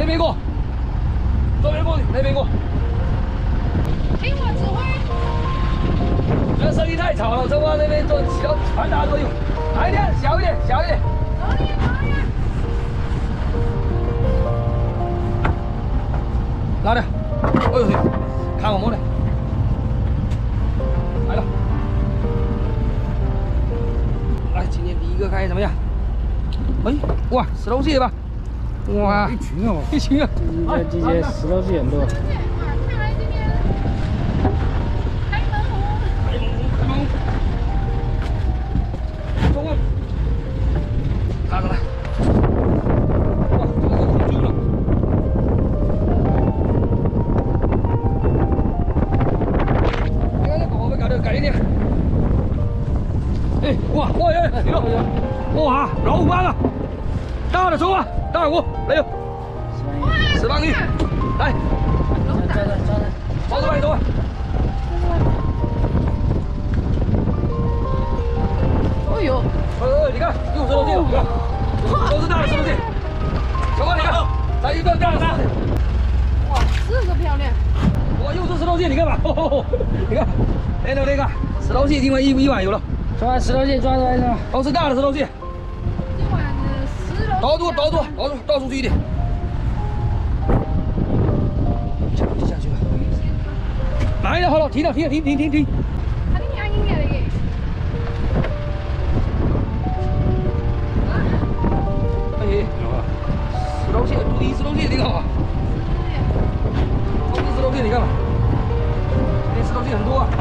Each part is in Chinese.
没没过，左边过去，没没过。 听我指挥。 这声音太吵了，中华那边做小传达作用。来一点，小一点，小一点。 走点，走点。 拉点。哎呦，看我摸的。来了。来，今天第一个开怎么样？哎，哇，石头蟹吧？哇， 一群哦， 一群啊！ 这些石头蟹很多。 看来今天开门红。 开门红。中啊！看过来。哇，这个空军了。你看这宝贝搞得改一点。哎，哇哇耶！你看，哇，老虎斑了，大的冲啊！大虎，来哟！10万一，来，抓着吧，走啊！ 哎呦， 你看，又石头蟹，你看，都是大的石头蟹。小光，你看，来一个大的石头蟹。 哇，这个漂亮。 哇，又是石头蟹，你看吧，你看，那个石头蟹今晚一晚有了。 抓石头蟹抓出来是吧？ 都是大的石头蟹。 今晚的石头。 倒住，倒出去一点。下去吧。来了，好了，停了。 啊，你看你那个。 哎，石头蟹，注意石头蟹，你看吧。都是石头蟹，你看吧。今天石头蟹很多啊。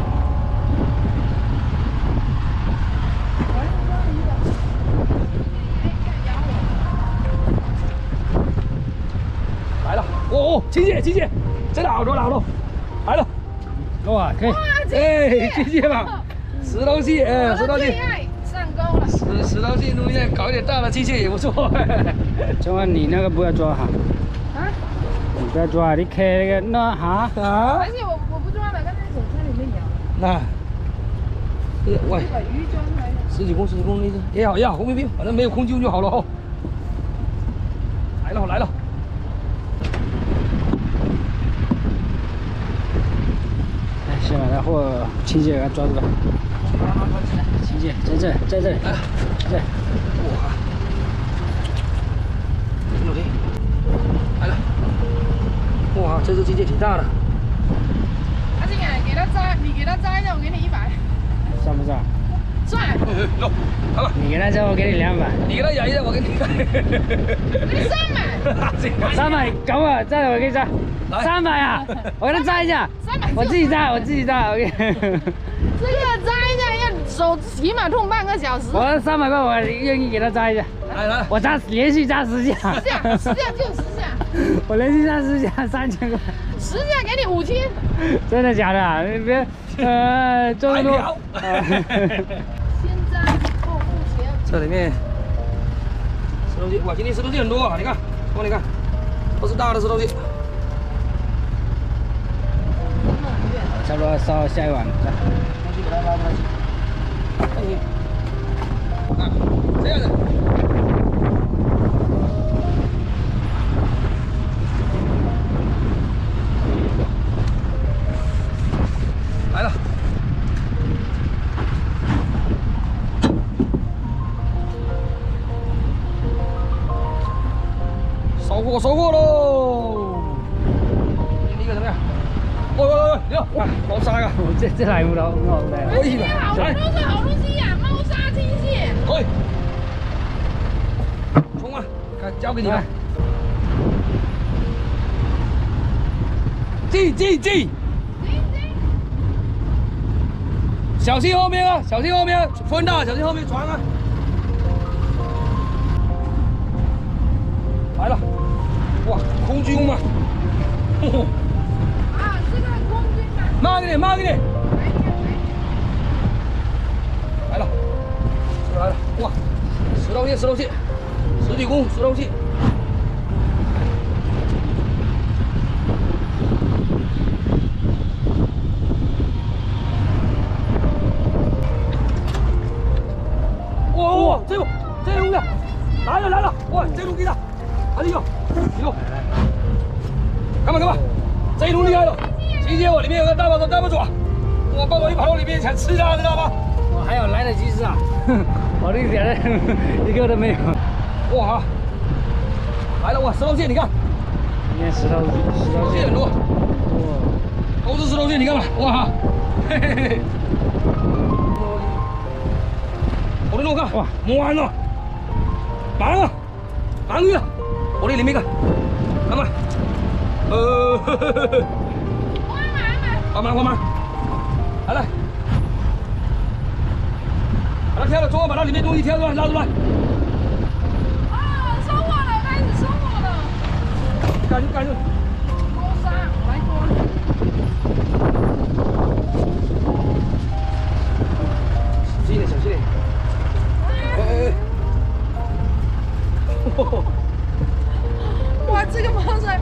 来了，哦，青蟹，真的好多，来了。 哇，可以。 哎，青蟹吧，石头蟹，石头蟹。 上钩了。 石头蟹，弄一下，搞一点大的青蟹也不错。 中华，你那个不要抓哈。 啊？ 你不要抓，你开那个那哈。 啊？ 而且我不抓了，刚才手在里面摇。 那，喂， 把鱼抓出来了。 十几公那只也好，红兵，反正没有空军就好了哦。来了。 哎，先把那货青蟹给它抓住了。青蟹在这，在这里。对。 哇！挺挺，来了。哇，这只青蟹挺大的。 阿静啊，给他摘，你给他摘一下，我给你100。 算不算？ 算。 走，好了。 你给他摘，我给你200。 你给他咬一下，我给你。 我给你300。 300，搞我摘了，我给你摘。300啊！我给他摘一下。 300。 我自己摘。OK。 这个摘一下要手起码痛半个小时。 我300块，我愿意给他摘一下。 来， 我连续扎10下。 10下就10下。 我连续扎10下，3000块。 10下给你5000。 真的假的啊？你别做那么多。 先摘后付钱。 这里面石头蟹，哇，今天石头蟹很多啊！你看，你看，都是大的石头蟹。 差不多烧下一碗，来，东西给它拉过来。 啊，这样的。来了。收获喽！第一个怎么样？你看，哇，好沙噶！ 这来唔到，我嚟。 可以的， 好东西呀，猫砂青蟹。 可以。冲啊！看，交给你了。进！小心后面啊！小心后面，风大，小心后面船啊！来了，哇，空军嘛！ 啊，这个空军嘛。 慢一点。来了，哇，石头蟹，10几公石头蟹。哇，这个，来了，哇，这路给他，哎呦， 看吧，这一路厉害了。琪姐，我里面有个大宝宝，带不住啊！我抱到一跑到里面想吃它，知道吗？ 我还有来得及吃啊！我这个点一个都没有。 哇，来了哇，石头蟹，你看， 今天石头蟹很多， 哇， 都是石头蟹，你看吧，哇，嘿嘿嘿。我的肉看，哇，满了，满了，满鱼了，我的里面看，看吧，满，来来，把它挑了，中间把它里面东西挑出来，拉出来。 啊，收获了，开始收获了。 赶紧。 多杀，来多。 小心点。哎。 哇，这个毛仔。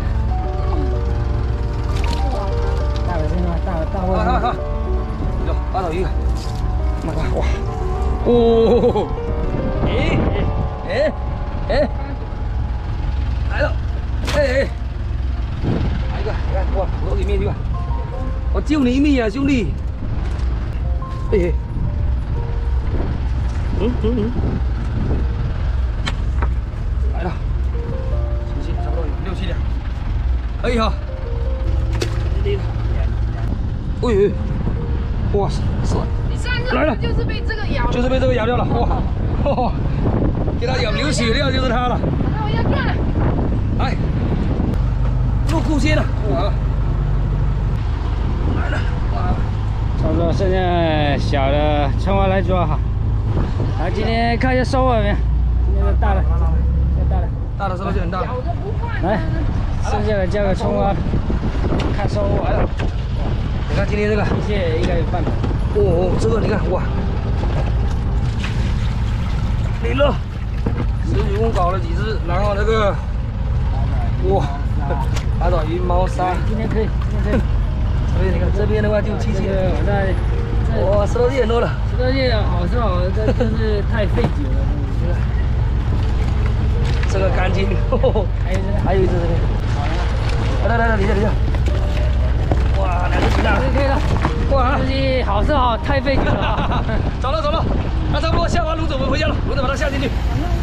大尾真的大尾。 看，有八爪鱼，那个哇，哦，哎，来了，哎，来一个，你看哇，我里面去吧，我救你一命啊，兄弟，哎，来了，行，差不多有6、7两，可以哈。哎，哇塞！ 你上次就是被这个咬， 掉了，哇，给它咬流血掉就是它了。 那我要断了。 来，入库蟹了，哇，来了，哇！ 差不多剩下小的春蛙来抓哈。来，今天看一下收获没有？今天的大的， 大的石头蟹很大。 咬着不换。 来，剩下的交给春蛙，看收获来了。 你看今天这个蟹应该有半百。 哦，这个你看哇，领了，10几公搞了几只，然后那个哇，八爪鱼、猫鲨， 今天可以。 所以你看这边的话就7、7。 我在。 哇，石头蟹很多了。 石头蟹好是好，这真是太费酒了。 这个干净，还有一只这边。来，底下。哇，2只挺大的， 可以了。哇，东西好是好，太费酒了。 走了，那差不多下完炉子我们回家了，我再把它下进去。